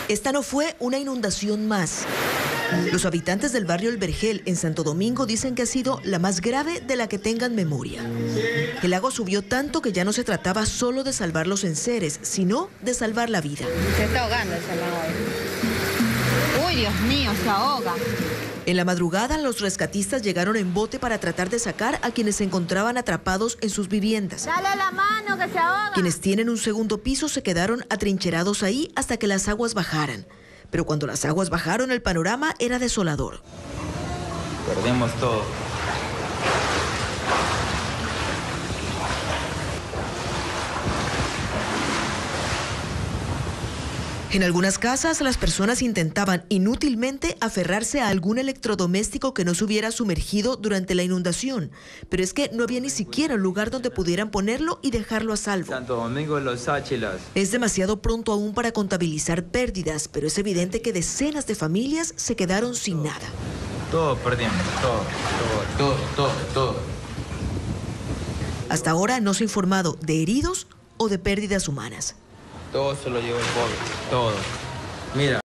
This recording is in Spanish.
Esta no fue una inundación más. Los habitantes del barrio El Vergel, en Santo Domingo, dicen que ha sido la más grave de la que tengan memoria. El lago subió tanto que ya no se trataba solo de salvar los enseres, sino de salvar la vida. Se está ahogando ese lago. Uy, Dios mío, se ahoga. En la madrugada, los rescatistas llegaron en bote para tratar de sacar a quienes se encontraban atrapados en sus viviendas. Dale la mano que se ahoga. Quienes tienen un segundo piso se quedaron atrincherados ahí hasta que las aguas bajaran. Pero cuando las aguas bajaron, el panorama era desolador. Perdemos todo. En algunas casas, las personas intentaban inútilmente aferrarse a algún electrodoméstico que no se hubiera sumergido durante la inundación. Pero es que no había ni siquiera un lugar donde pudieran ponerlo y dejarlo a salvo. Santo Domingo, Los Áchilas. Es demasiado pronto aún para contabilizar pérdidas, pero es evidente que decenas de familias se quedaron sin nada. Todo perdimos, todo. Hasta ahora no se ha informado de heridos o de pérdidas humanas. Todo se lo llevó el pobre, todo. Mira.